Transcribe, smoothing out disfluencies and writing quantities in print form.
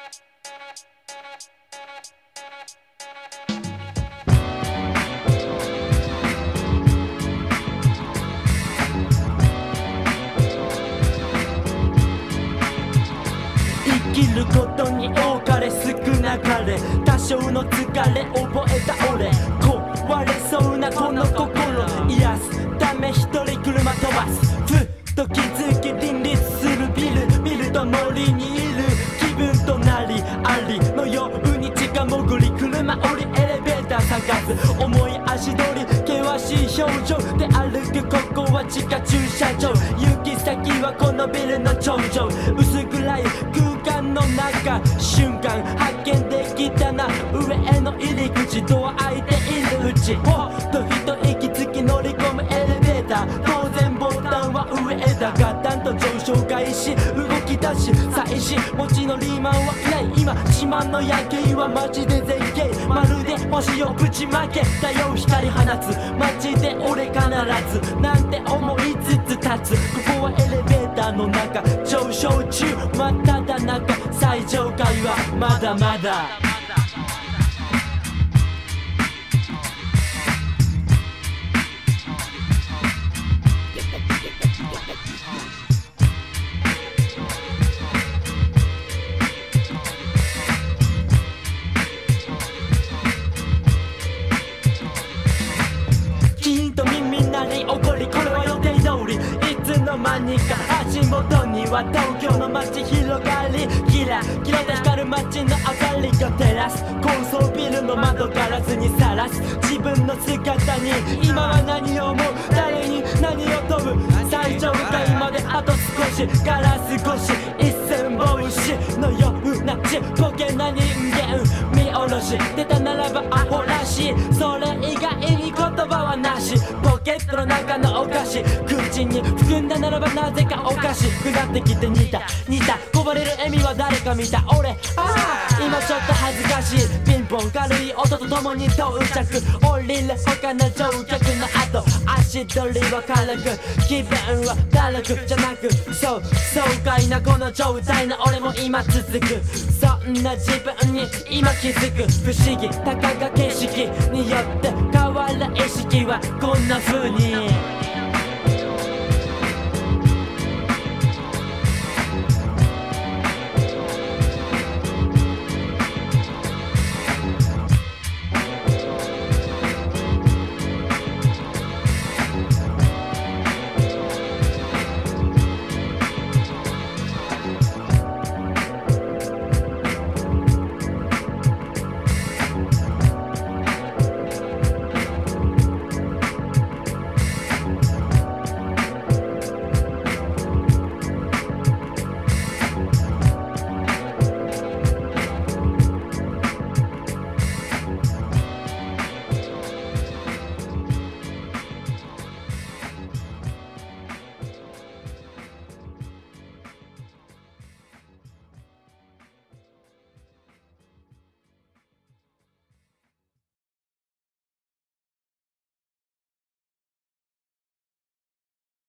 生きることに多かれ少なかれ多少の疲れ覚えた俺壊れそうなこの心癒すため一人車飛ばすふっと気づき林立するビルと森にいる気分となりありのように地下潜り車降りエレベーター探す重い足取り険しい表情で歩くここは地下駐車場行き先はこのビルの頂上薄暗い空間の中瞬間発見できたな上への入り口ドア開いているうちほっと一息つき乗り込むエレベーター当然ボタンは上へだガタンと上昇開始動き出し最新持ちのリーマンはいない今島の夜景はマジで絶景まるで星をぶちまけ太陽光放つ街で俺必ずなんて思いつつ立つここはエレベーターの中上昇中真っただ中最上階はまだまだキンと耳鳴り起こりこれは予定通りいつの間にか足元には東京の街広がりキラキラと光る街の明かりが照らす高層ビルの窓ガラスにさらす自分の姿に今は何を思う誰に何を問う最上階まであと少しガラス越し一寸法師のようなちっぽけな人間見下ろし出たならばアホらしいそれ以外に言葉はなしポケットの中のお菓子口に含んだならばなぜかおかしくなってきて似たこぼれる笑みは誰か見た俺今ちょっと恥ずかしいピンポン軽い音とともに到着降りる他の乗客の後足取りは軽く気分はだるくじゃなくそう爽快なこの状態の俺も今続くそんな自分に今気づく不思議たかが景色によって変わる意識はこんな風に